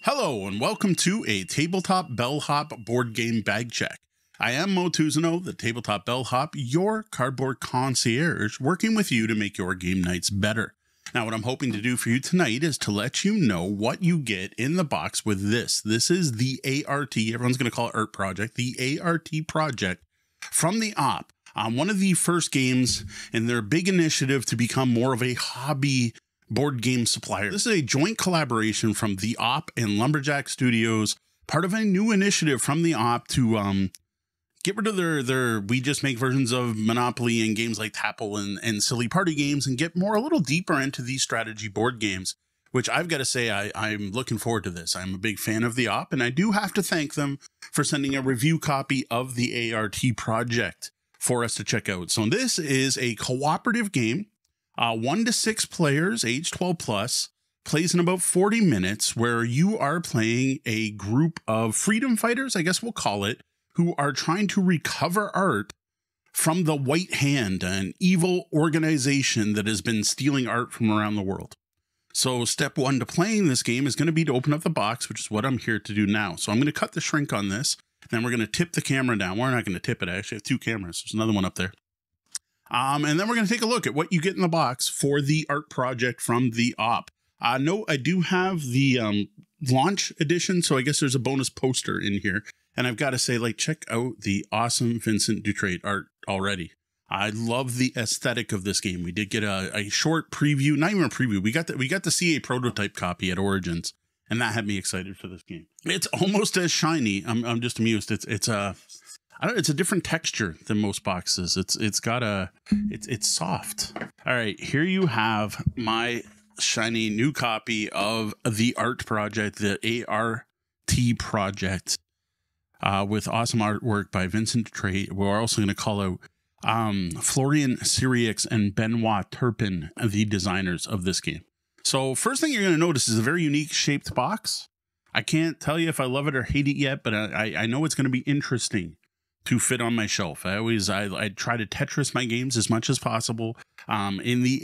Hello and welcome to a Tabletop Bellhop board game bag check. I am Mo Tuzano, the Tabletop Bellhop, your cardboard concierge, working with you to make your game nights better. Now, what I'm hoping to do for you tonight is to let you know what you get in the box with this. This is the A.R.T, everyone's going to call it ART project, the A.R.T project from the Op. One of the first games in their big initiative to become more of a hobby board game supplier. This is a joint collaboration from the Op and Lumberjacks Studios, part of a new initiative from the Op to get rid of their we just make versions of Monopoly and games like Tapple and silly party games and get a little deeper into these strategy board games, which I've got to say I'm looking forward to this. I'm a big fan of the Op, and I do have to thank them for sending a review copy of the A.R.T project for us to check out. So this is a cooperative game. 1 to 6 players, age 12 plus, plays in about 40 minutes, where you are playing a group of freedom fighters, I guess we'll call it, who are trying to recover art from the White Hand, an evil organization that has been stealing art from around the world. So step 1 to playing this game is going to be to open up the box, which is what I'm here to do now. So I'm going to cut the shrink on this, then we're going to tip the camera down. We're not going to tip it. I actually have 2 cameras. There's another one up there. And then we're going to take a look at what you get in the box for the art project from the Op. No, I do have the launch edition, so I guess there's a bonus poster in here. And I've got to say, check out the awesome Vincent Dutrait art already. I love the aesthetic of this game. We did get a short preview, not even a preview. We got to see a prototype copy at Origins, and that had me excited for this game. It's almost as shiny. I'm just amused. It's a different texture than most boxes. It's soft. All right, here you have my shiny new copy of the art project, the A.R.T project, with awesome artwork by Vincent Dutrait. We're also going to call out Florian Sirieix and Benoit Turpin, the designers of this game. So first thing you're going to notice is a very unique shaped box. I can't tell you if I love it or hate it yet, but I know it's going to be interesting to fit on my shelf. I try to Tetris my games as much as possible in the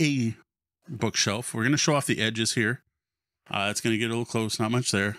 A bookshelf. We're going to show off the edges here. It's going to get a little close, not much there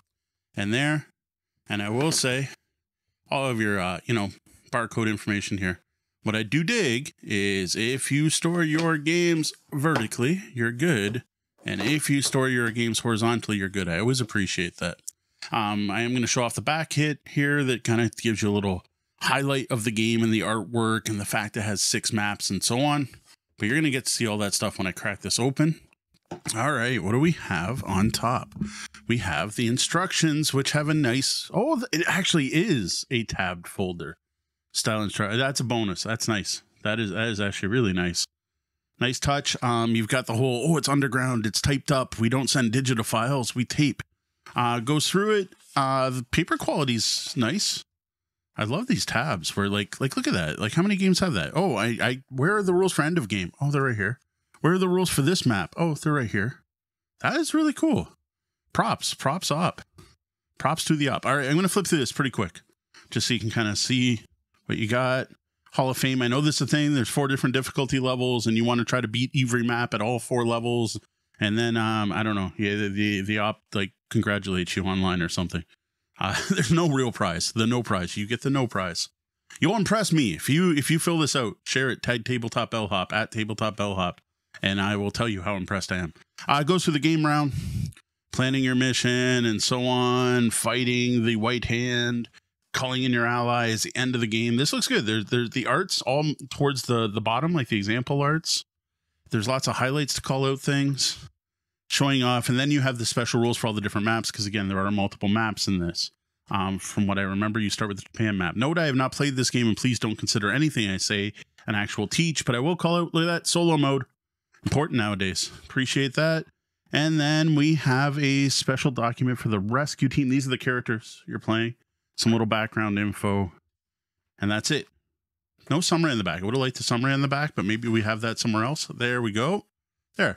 and there. And I will say all of your, barcode information here. What I do dig is if you store your games vertically, you're good. And if you store your games horizontally, you're good. I always appreciate that. I am going to show off the back hit here that kind of gives you a little highlight of the game and the artwork and the fact it has 6 maps and so on. But you're going to get to see all that stuff when I crack this open. All right, what do we have on top? We have the instructions, which have a nice, it actually is a tabbed folder style instruction. That's a bonus. That's nice. That is actually really nice. Nice touch. You've got the whole, it's underground. It's typed up. We don't send digital files. We tape. Goes through it. The paper quality's nice. I love these tabs where look at that. How many games have that? Oh, where are the rules for end of game? Oh, they're right here. Where are the rules for this map? Oh, they're right here. That is really cool. Props up. Props to the Op. All right, I'm going to flip through this pretty quick just so you can kind of see what you got. Hall of Fame. I know this is a thing. There's 4 different difficulty levels and you want to try to beat every map at all 4 levels. And then, I don't know. Yeah, the Op congratulates you online or something. There's no real prize. The no prize. You get the no prize. You'll impress me if you fill this out. Share it. Tag Tabletop Bellhop at Tabletop Bellhop, and I will tell you how impressed I am. It goes through the game round, planning your mission and so on, fighting the White Hand, calling in your allies. The end of the game. This looks good. There's the arts all towards the bottom, like the example arts. There's lots of highlights to call out things. Showing off, and then you have the special rules for all the different maps, because again, there are multiple maps in this. From what I remember, you start with the Japan map. Note, I have not played this game, and please don't consider anything I say an actual teach, but I will call out, look at that, solo mode. Important nowadays. Appreciate that. And then we have a special document for the rescue team. These are the characters you're playing. Some little background info, and that's it. No summary in the back. I would have liked the summary in the back, but maybe we have that somewhere else. There we go. There.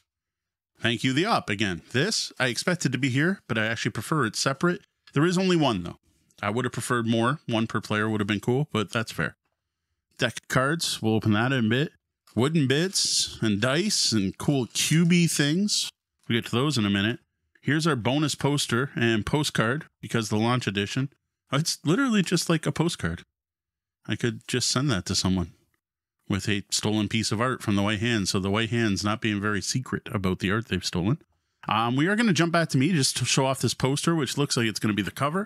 Thank you, the Op. Again, this, I expected to be here, but I actually prefer it separate. There is only one, though. I would have preferred more. 1 per player would have been cool, but that's fair. Deck of cards. We'll open that in a bit. Wooden bits and dice and cool cubey things. We'll get to those in a minute. Here's our bonus poster and postcard because the launch edition. It's literally just like a postcard. I could just send that to someone with a stolen piece of art from the White Hand. So the White Hand's not being very secret about the art they've stolen. We are going to jump back to me just to show off this poster, which looks like it's going to be the cover.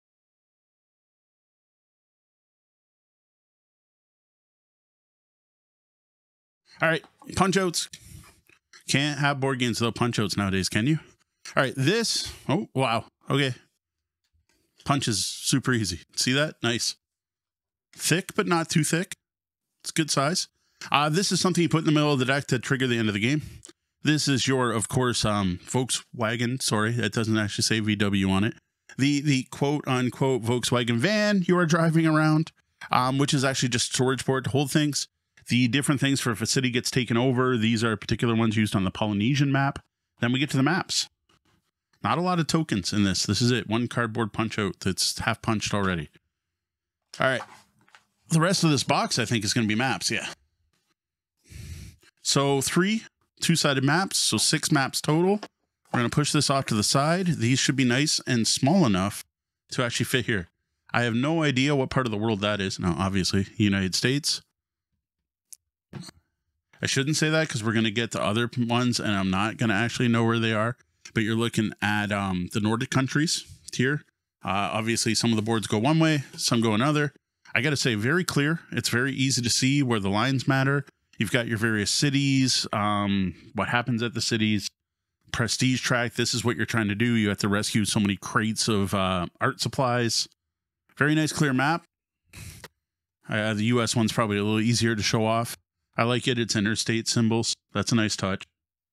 All right, punch outs. Can't have board games without punch outs nowadays, can you? All right, this. Oh, wow. Okay. Punch is super easy. See that? Nice. Thick, but not too thick. It's good size. This is something you put in the middle of the deck to trigger the end of the game. This is your, of course, Volkswagen. Sorry, that doesn't actually say VW on it. The quote-unquote Volkswagen van you are driving around, which is actually just storage board to hold things. The different things for if a city gets taken over, these are particular ones used on the Polynesian map. Then we get to the maps. Not a lot of tokens in this. This is it. One cardboard punch out that's half punched already. All right. The rest of this box, I think, is going to be maps. Yeah. So 3 two-sided maps. So 6 maps total. We're going to push this off to the side. These should be nice and small enough to actually fit here. I have no idea what part of the world that is. Now, obviously, United States. I shouldn't say that because we're going to get to other ones and I'm not going to actually know where they are. But you're looking at the Nordic countries here. Obviously, some of the boards go one way, some go another. I got to say, very clear. It's very easy to see where the lines matter. You've got your various cities, what happens at the cities, prestige track. This is what you're trying to do. You have to rescue so many crates of art supplies. Very nice, clear map. The US one's probably a little easier to show off. I like it. It's interstate symbols. That's a nice touch.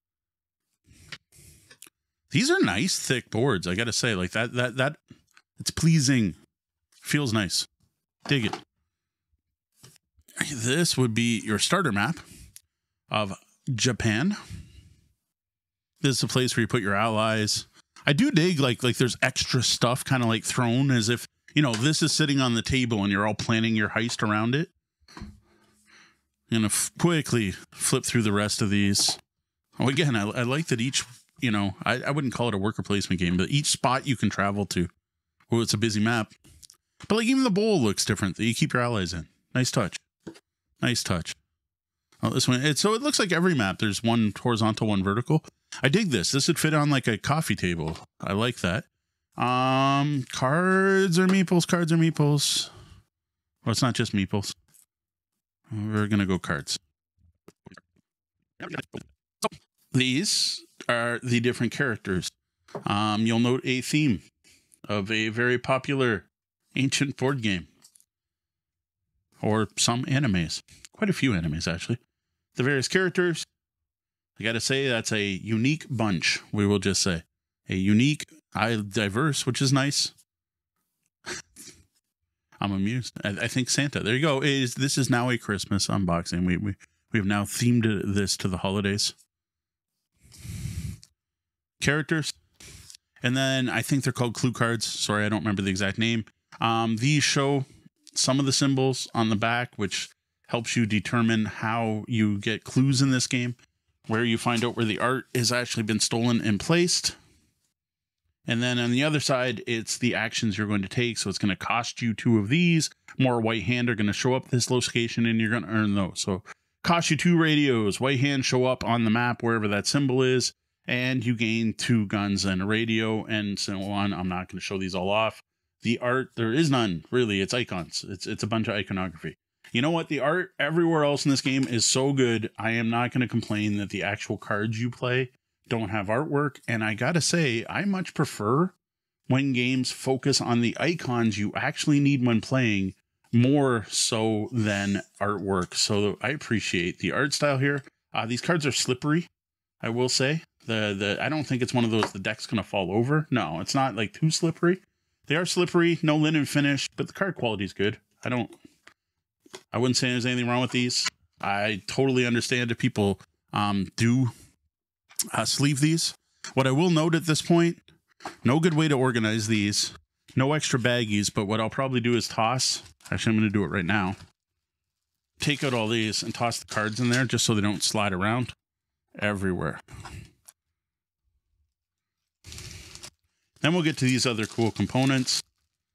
These are nice, thick boards. I got to say, like that, it's pleasing. Feels nice. Dig it. This would be your starter map of Japan. This is a place where you put your allies. I do dig like there's extra stuff kind of like thrown as if, you know, this is sitting on the table and you're all planning your heist around it. I'm going to quickly flip through the rest of these. Oh, again, I like that each, you know, I wouldn't call it a worker placement game, but each spot you can travel to. Oh, it's a busy map. But like even the bowl looks different that you keep your allies in. Nice touch. Nice touch. Oh, this one, so it looks like every map, there's one horizontal, one vertical. I dig this. This would fit on like a coffee table. I like that. Cards or meeples, cards or meeples. Well, it's not just meeples. We're going to go cards. These are the different characters. You'll note a theme of a very popular ancient board game. Or some animes. Quite a few animes, actually. The various characters. I got to say, that's a unique bunch, we will just say. A unique, diverse, which is nice. I'm amused. I think Santa. There you go. This is now a Christmas unboxing. We have now themed this to the holidays. Characters. And then I think they're called clue cards. Sorry, I don't remember the exact name. These show some of the symbols on the back, which helps you determine how you get clues in this game, where you find out where the art has actually been stolen and placed. And then on the other side, it's the actions you're going to take. So it's going to cost you 2 of these. More White Hand are going to show up this location and you're going to earn those. So cost you 2 radios. White Hand show up on the map wherever that symbol is. And you gain 2 guns and a radio and so on. I'm not going to show these all off. The art, there is none, really. It's icons. It's a bunch of iconography. You know what? The art everywhere else in this game is so good. I am not going to complain that the actual cards you play don't have artwork. And I got to say, I much prefer when games focus on the icons you actually need when playing more so than artwork. So I appreciate the art style here. These cards are slippery, I will say. I don't think it's one of those the deck's going to fall over. No, it's not like too slippery. They are slippery, no linen finish, but the card quality is good. I wouldn't say there's anything wrong with these. I totally understand if people do sleeve these. What I will note at this point, no good way to organize these. No extra baggies, but what I'll probably do is toss. Actually, I'm going to do it right now. Take out all these and toss the cards in there just so they don't slide around everywhere. Then we'll get to these other cool components.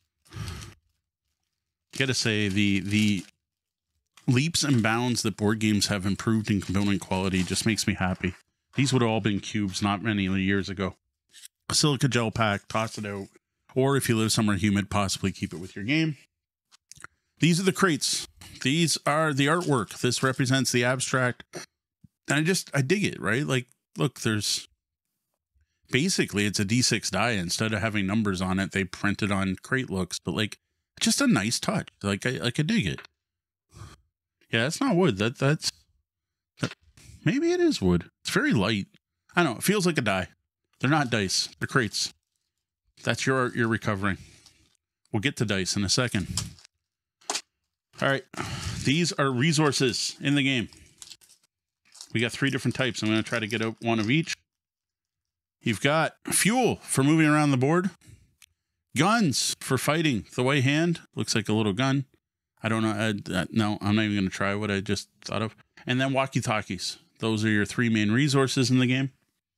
Gotta say, the leaps and bounds that board games have improved in component quality just makes me happy. These would have all been cubes not many years ago. A silica gel pack, toss it out. Or if you live somewhere humid, possibly keep it with your game. These are the crates. These are the artwork. This represents the abstract. And I dig it, right? Like, look, there's basically it's a D6 die. Instead of having numbers on it, they printed on crate looks, but like just a nice touch. Like I dig it. Yeah, that's not wood. That's maybe it is wood. It's very light. I don't know. It feels like a die. They're not dice. They're crates. That's your art you're recovering. We'll get to dice in a second. All right. These are resources in the game. We got 3 different types. I'm going to try to get out one of each. You've got fuel for moving around the board. Guns for fighting. The white hand looks like a little gun. I don't know. No, I'm not even going to try what I just thought of. And then walkie-talkies. Those are your 3 main resources in the game.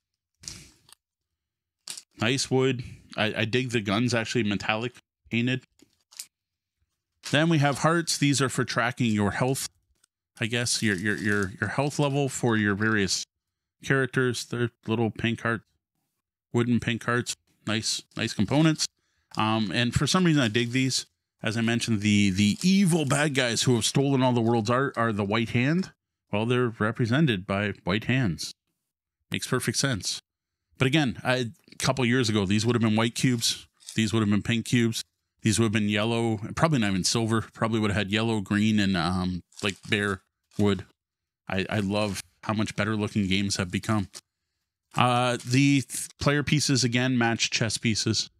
Nice wood. I dig the guns, actually metallic painted. Then we have hearts. These are for tracking your health. I guess your health level for your various characters. They're little pink hearts, wooden pink hearts. Nice components. And for some reason I dig these. As I mentioned, the evil bad guys who have stolen all the world's art are the white hand. Well, they're represented by white hands. Makes perfect sense. But again, a couple years ago, these would have been white cubes. These would have been pink cubes. These would have been yellow, probably not even silver. Probably would have had yellow, green, and like bare wood. I love how much better looking games have become. The player pieces, again, match chess pieces.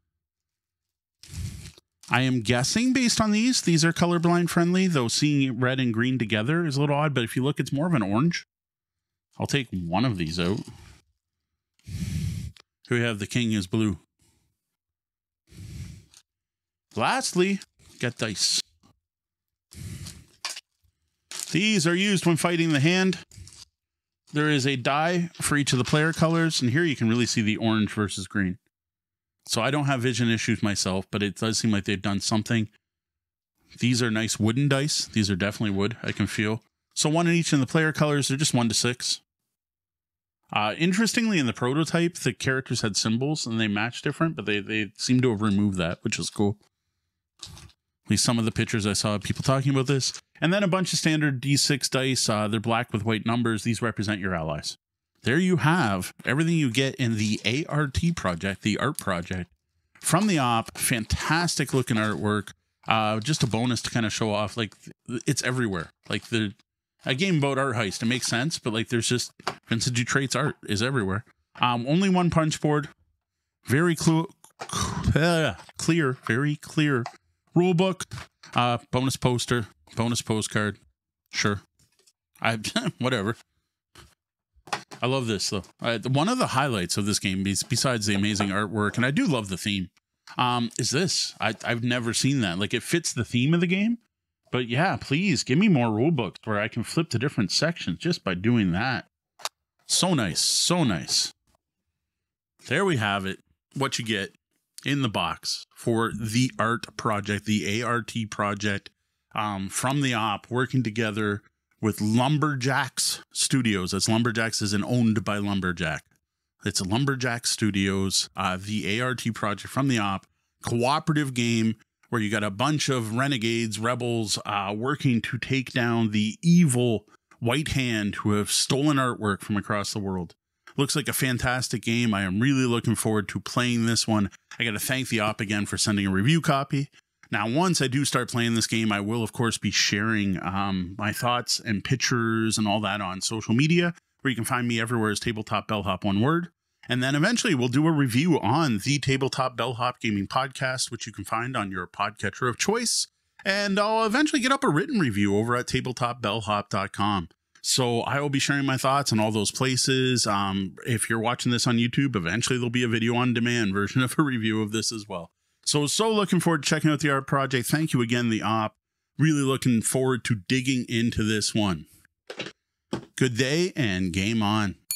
I am guessing based on these are colorblind friendly, though seeing red and green together is a little odd. But if you look, it's more of an orange. I'll take one of these out. Here we have the king is blue. Lastly, got dice. These are used when fighting the hand. There is a die for each of the player colors, and here you can really see the orange versus green. So I don't have vision issues myself, but it does seem like they've done something. These are nice wooden dice. These are definitely wood, I can feel. So 1 in each in the player colors. They're just 1 to 6. Interestingly, in the prototype, the characters had symbols and they match different, but they seem to have removed that, which is cool. At least some of the pictures I saw of people talking about this. And then a bunch of standard D6 dice. They're black with white numbers. These represent your allies. There you have everything you get in the A.R.T project, the art project from the Op. Fantastic looking artwork. Just a bonus to kind of show off. Like, it's everywhere. Like, a game about art heist. It makes sense, but like, there's just Vincent Dutrait's art is everywhere. Only 1 punch board. Very clear, very clear rule book. Bonus poster, bonus postcard. Sure. Whatever. I love this though. One of the highlights of this game, besides the amazing artwork, and I do love the theme, is this. I've never seen that. Like, it fits the theme of the game. But yeah, please give me more rule books where I can flip to different sections just by doing that. So nice. So nice. There we have it. What you get in the box for the art project, the A.R.T project, from the Op, working together with Lumberjacks Studios. That's Lumberjacks is owned by Lumberjack. It's Lumberjacks Studios, the A.R.T project from the Op, cooperative game where you got a bunch of renegades, rebels, working to take down the evil white hand who have stolen artwork from across the world. Looks like a fantastic game. I am really looking forward to playing this one. I got to thank the Op again for sending a review copy. Now, once I do start playing this game, I will, of course, be sharing my thoughts and pictures and all that on social media, where you can find me everywhere as Tabletop Bellhop, one word. And then eventually we'll do a review on the Tabletop Bellhop Gaming Podcast, which you can find on your podcatcher of choice. And I'll eventually get up a written review over at tabletopbellhop.com. So I will be sharing my thoughts on all those places. If you're watching this on YouTube, eventually there'll be a video on demand version of a review of this as well. So looking forward to checking out the art project. Thank you again, the Op. Really looking forward to digging into this one. Good day and game on.